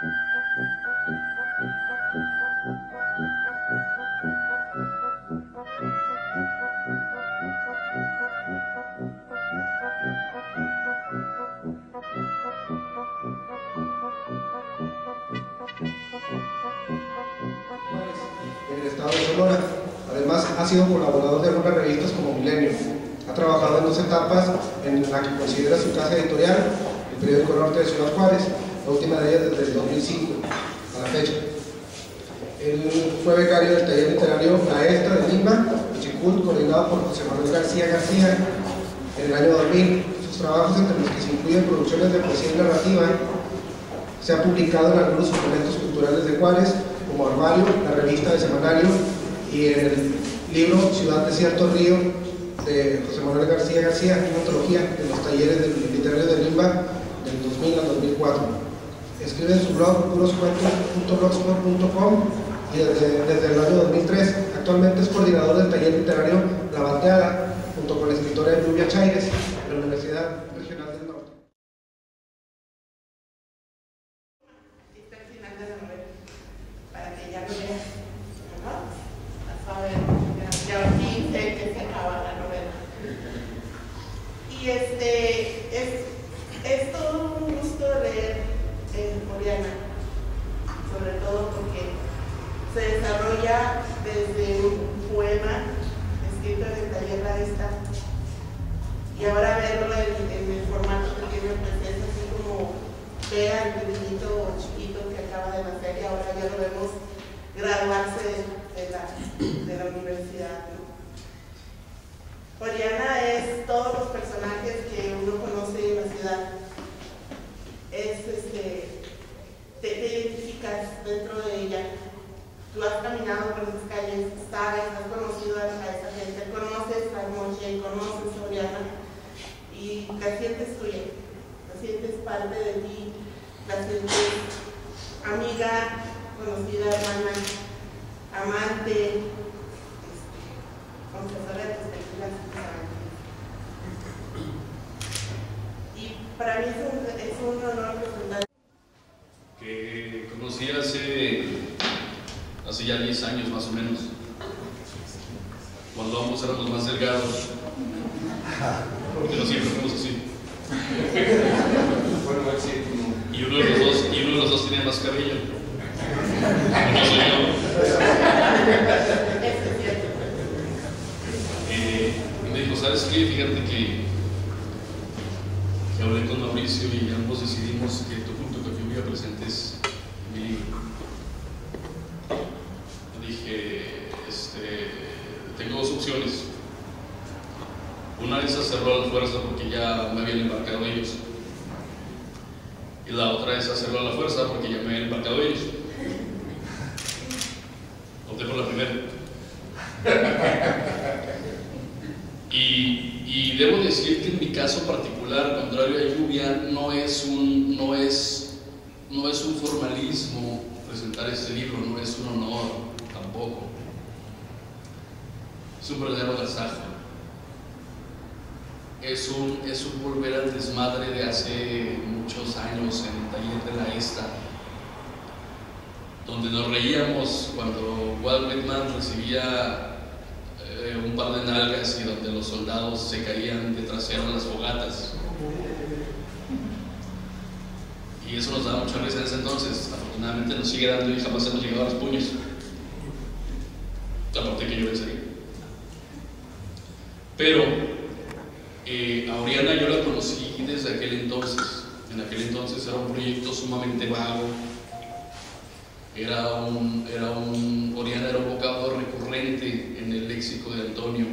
En el estado de Sonora. Además, ha sido colaborador de algunas revistas como Milenio. Ha trabajado en dos etapas en la que considera su casa editorial, el periódico Norte de Ciudad Juárez, la última de ellas desde el 2005 a la fecha. Él fue becario del taller literario Maestra de Lima, Chicult, coordinado por José Manuel García García en el año 2000. Sus trabajos, entre los que se incluyen producciones de poesía y narrativa, se han publicado en algunos suplementos culturales de Juárez, como Armario, la revista de Semanario, y en el libro Ciudad Desierto Río de José Manuel García García, una antología de los talleres literarios de Lima del 2000 al 2004. Escribe en su blog puroscuentos.blogspot.com y desde el año 2003. Actualmente es coordinador del taller literario La Bateada, junto con la escritora Lluvia Chaires, de la Universidad Regional del Norte. Está al final de la novela, para que ya lo veas, ¿no? A ver, ya al fin sé que se acaba la novela. Y es todo un gusto leer Oriana, sobre todo porque se desarrolla desde un poema escrito en el taller La Vista, y ahora verlo en el formato que tiene, pues es así como vean el niñito chiquito que acaba de nacer y ahora ya lo vemos graduarse de la universidad, ¿no? Oriana es todos los personajes que uno conoce en la ciudad. Te identificas dentro de ella. Tú has caminado por esas calles, sabes, has conocido a esa gente, conoces a Moche, conoces a Oriana y la sientes tuya, la sientes parte de ti, la sientes amiga, conocida, hermana, amante, confesora de tus tequilas. Y para mí es un honor presentar. Que conocí hace ya 10 años más o menos, cuando ambos éramos más delgados, porque no siempre fuimos así. Y uno de los dos tenía más cabello. No soy yo. Me dijo, ¿sabes qué? Fíjate que hablé con Mauricio y ambos decidimos que tú junto con Lluvia presentes mi libro. Dije, tengo dos opciones. Una es hacerlo a la fuerza porque ya me habían embarcado ellos, y la otra es hacerlo a la fuerza porque ya me habían embarcado ellos. Opté por la primera. Y debo decir que en mi caso particular, contrario a Lluvia, no es un formalismo presentar este libro, no es un honor tampoco. Es un verdadero agasajo. Es un volver al desmadre de hace muchos años en el taller de la ESTA, donde nos reíamos cuando Walt Whitman recibía un par de nalgas y donde los soldados se caían de trasero en las fogatas. Y eso nos daba mucha risa en ese entonces. Afortunadamente nos sigue dando y jamás hemos llegado a los puños. Aparte que yo vencería. Pero a Oriana yo la conocí desde aquel entonces. En aquel entonces era un proyecto sumamente vago. Oriana era un vocablo recurrente en el léxico de Antonio.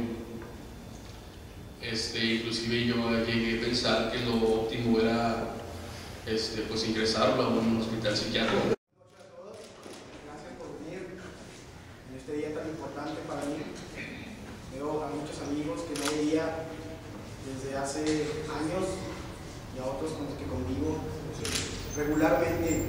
Inclusive yo llegué a pensar que lo óptimo era pues ingresarlo a un hospital psiquiátrico. Buenas noches a todos, gracias por venir en este día tan importante para mí. Veo a muchos amigos que no veía desde hace años y a otros con los que convivo regularmente.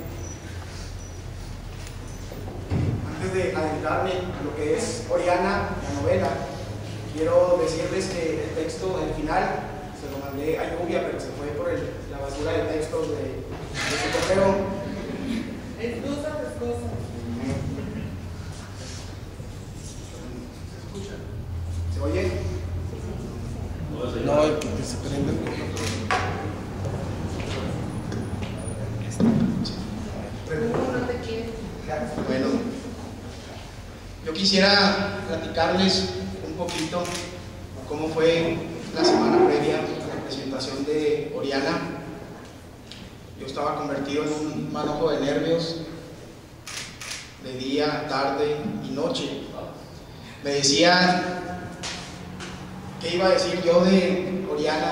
Antes de adentrarme a lo que es Oriana, la novela, quiero decirles que el texto, el final, se lo mandé a Lluvia, pero se fue por la basura de textos de su correo. No te quieres. Bueno, yo quisiera platicarles un poquito cómo fue la semana previa a la presentación de Oriana. Yo estaba convertido en un manojo de nervios de día, tarde y noche. Me decía qué iba a decir yo de Oriana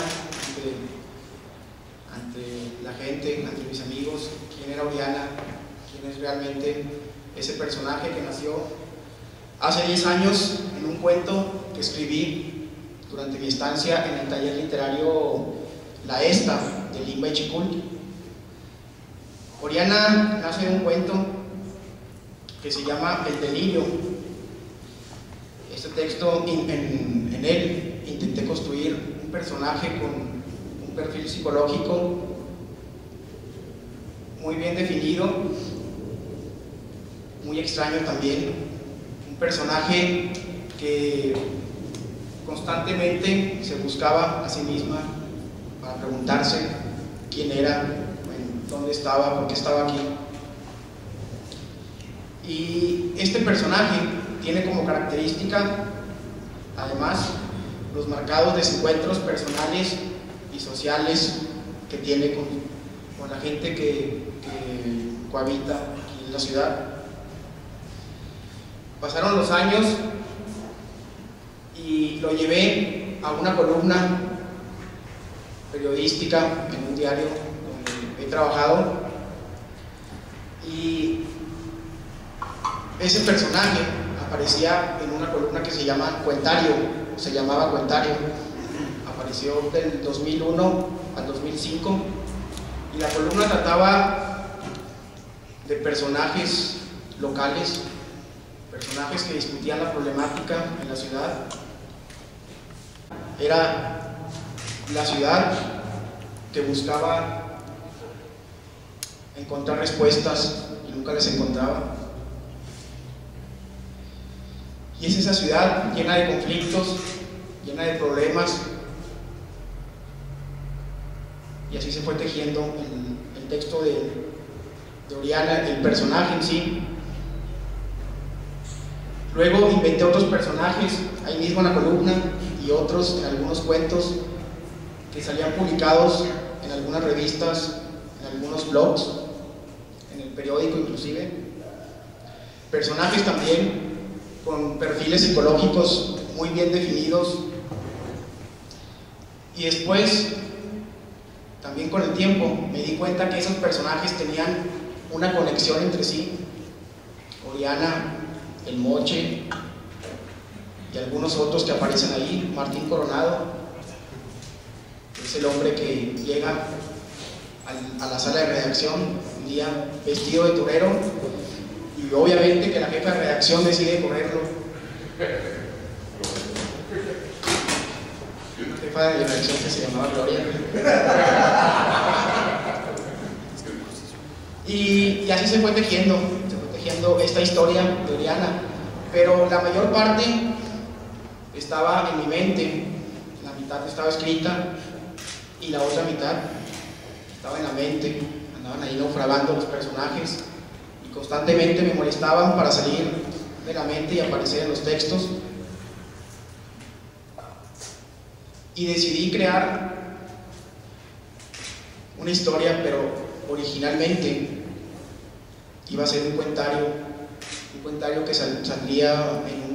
ante la gente, ante mis amigos, quién era Oriana, quién es realmente ese personaje que nació hace 10 años en un cuento que escribí durante mi estancia en el taller literario La Esta de Limba y Chicul. Oriana nace de un cuento que se llama El Delirio. Este texto, en él intenté construir un personaje con un perfil psicológico muy bien definido, muy extraño también, un personaje que constantemente se buscaba a sí misma para preguntarse quién era, dónde estaba, por qué estaba aquí. Y este personaje tiene como característica, además, los marcados desencuentros personales y sociales que tiene con la gente que cohabita aquí en la ciudad. Pasaron los años y lo llevé a una columna periodística en un diario donde he trabajado, y ese personaje aparecía en una columna que se llamaba Cuentario, apareció del 2001 al 2005, y la columna trataba de personajes locales, personajes que discutían la problemática en la ciudad. Era la ciudad que buscaba encontrar respuestas y nunca les encontraba. Y es esa ciudad llena de conflictos, llena de problemas, y así se fue tejiendo el texto de Oriana, el personaje en sí. Luego inventé otros personajes ahí mismo en la columna y otros en algunos cuentos que salían publicados en algunas revistas, en algunos blogs, en el periódico inclusive. Personajes también con perfiles psicológicos muy bien definidos, y después, también con el tiempo, me di cuenta que esos personajes tenían una conexión entre sí. Oriana, el Moche y algunos otros que aparecen ahí. Martín Coronado es el hombre que llega a la sala de redacción un día vestido de torero, y obviamente que la jefa de redacción decide correrlo. Una jefa de redacción que se llamaba Gloria. Y así se fue tejiendo esta historia de Oriana, pero la mayor parte estaba en mi mente. La mitad estaba escrita y la otra mitad estaba en la mente. Andaban ahí naufragando los personajes y constantemente me molestaban para salir de la mente y aparecer en los textos. Y decidí crear una historia, pero originalmente iba a ser un cuentario que saldría en